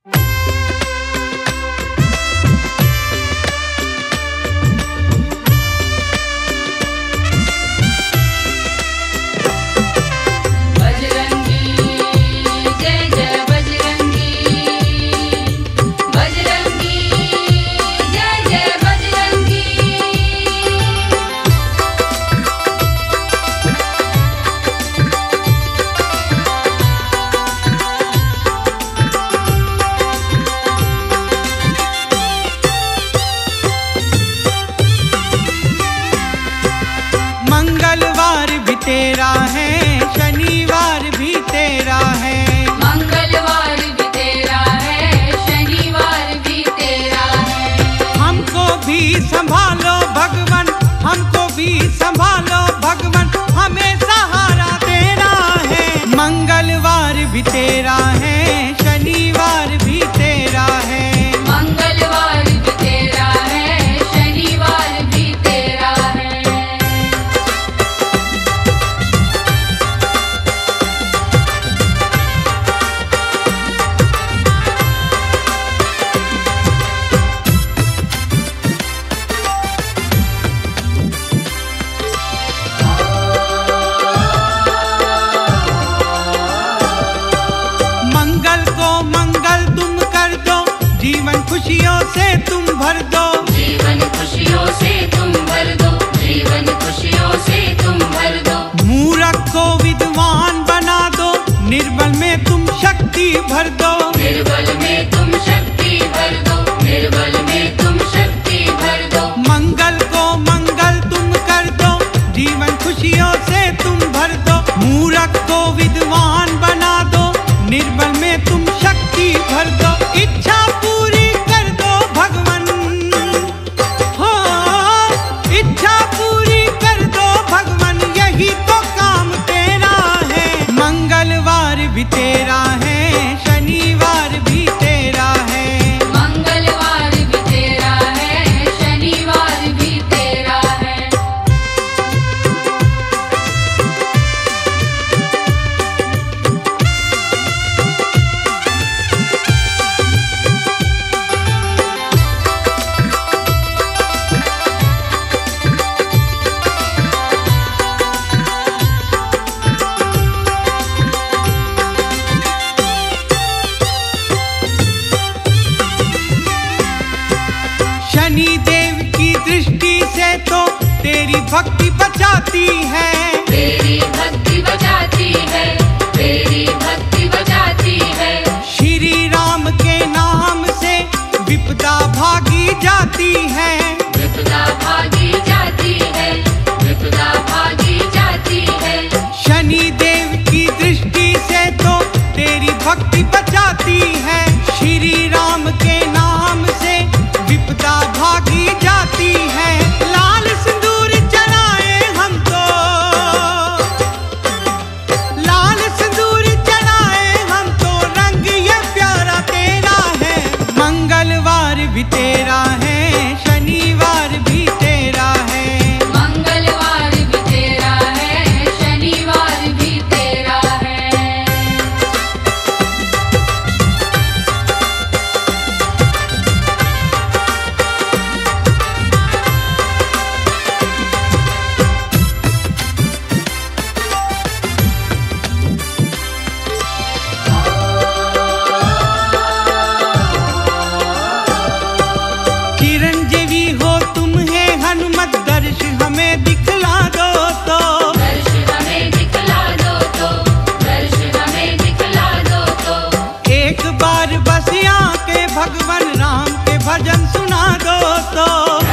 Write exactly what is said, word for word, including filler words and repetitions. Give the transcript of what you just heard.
मंगलवार भी तेरा है, शनिवार भी तेरा है। मंगलवार भी तेरा है, शनिवार भी तेरा है। हमको भी संभालो भगवन, हमको भी संभालो भगवन, हमें सहारा तेरा है। मंगलवार भी तेरा है, शनिवार भी तेरा है। मंगलवार भी तेरा है, शनिवार भी तेरा है। मंगल को मंगल तुम कर दो, जीवन खुशियों से तुम भर दो। जीवन खुशियों से तुम भर दो, जीवन खुशियों से तुम भर दो। मूर्ख को विद्वान बना दो, निर्बल में तुम शक्ति भर दो। निर्बल में तुम शक्ति भर दो, निर्बल में तुम शक्ति भर दो। मंगल को मंगल तुम कर दो, जीवन खुशियों से तुम भर दो। मूर्ख को विद्वान बना दो, निर्बल में तुम शक्ति भर दो। इच्छा पूरी कर दो भगवन, हो इच्छा पूरी कर दो भगवन, यही तो काम तेरा है। मंगलवार भी तेरा है, शनिवार भी तेरा है। मंगलवार भी तेरा है, शनिवार भी तेरा है। शनि देव की दृष्टि से तो तेरी भक्ति बचाती है। तेरी भक्ति बचाती है, तेरी भक्ति बचाती है। श्री राम के नाम से विपदा भागी जाती है। विपदा भागी जाती है, विपदा भागी जाती है। शनि देव की दृष्टि से तो तेरी भक्ति बचाती है। श्री राम के नाम से विपदा भागी जाती है। लाल सिंदूर चढ़ाए हम तो, लाल सिंदूर चढ़ाए हम तो, रंग ये प्यारा तेरा है। मंगलवार भी तेरा है, शनिवार भी तेरा है। मंगलवार भी तेरा है, शनिवार भी तेरा है। चिरंजीवी हो तुम है हनुमत, दर्श हमें दिखला दो तो। दर्श हमें दिखला दो तो, दर्श हमें दिखला दो तो। एक बार बस यहाँ के भगवान राम के भजन सुना दो तो।